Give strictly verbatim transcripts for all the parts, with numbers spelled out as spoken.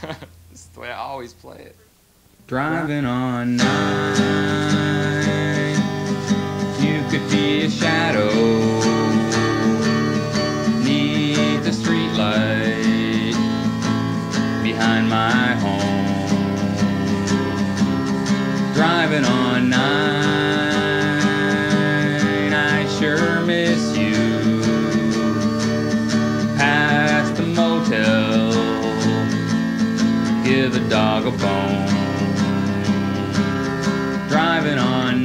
This is the way I always play it. Driving on nine, you could be a shadow neath the streetlight behind my home. Driving on nine, I sure miss you. Past the motel, give a dog a bone. Driving on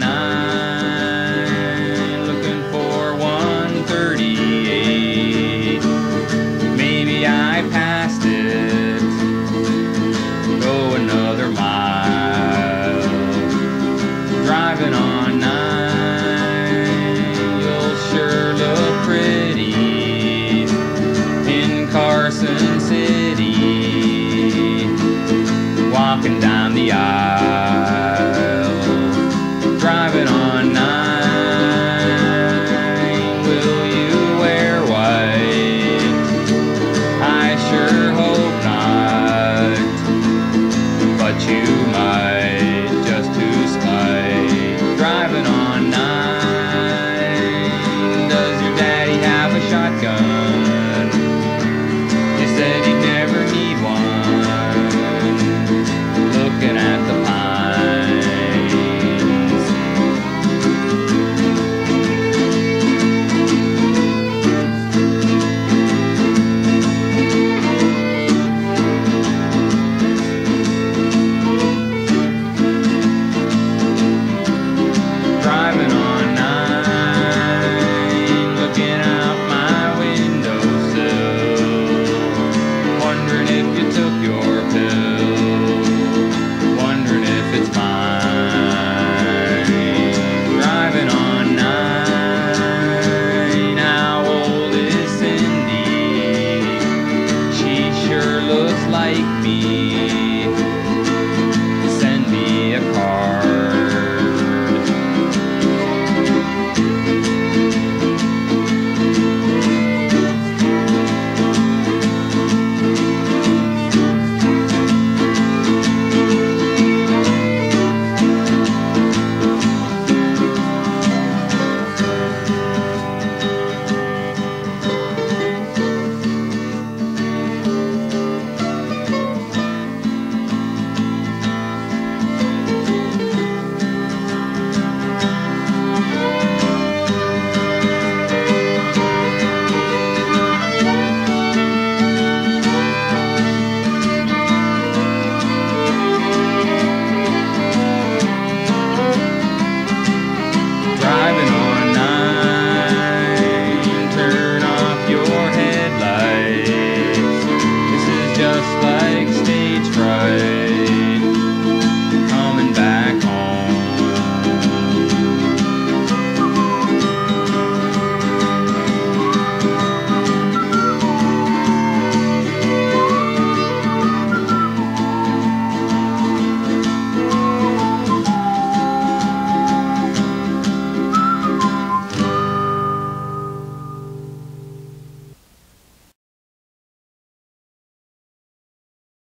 nine, looking for one thirty-eight. Maybe I passed it, go another mile. Driving on nine, you'll sure look pretty in Carson City, walking down the aisle. Driving on nine, will you wear white? I sure hope not, but you might, just to spite. Driving on nine, does your daddy have a shotgun? You said you'd never need one, looking at the pines. Driving on nine, looking out my windowsill, wondering if you took your pill, wondering if it's mine. Driving on nine, how old is Cindy? She sure looks like me.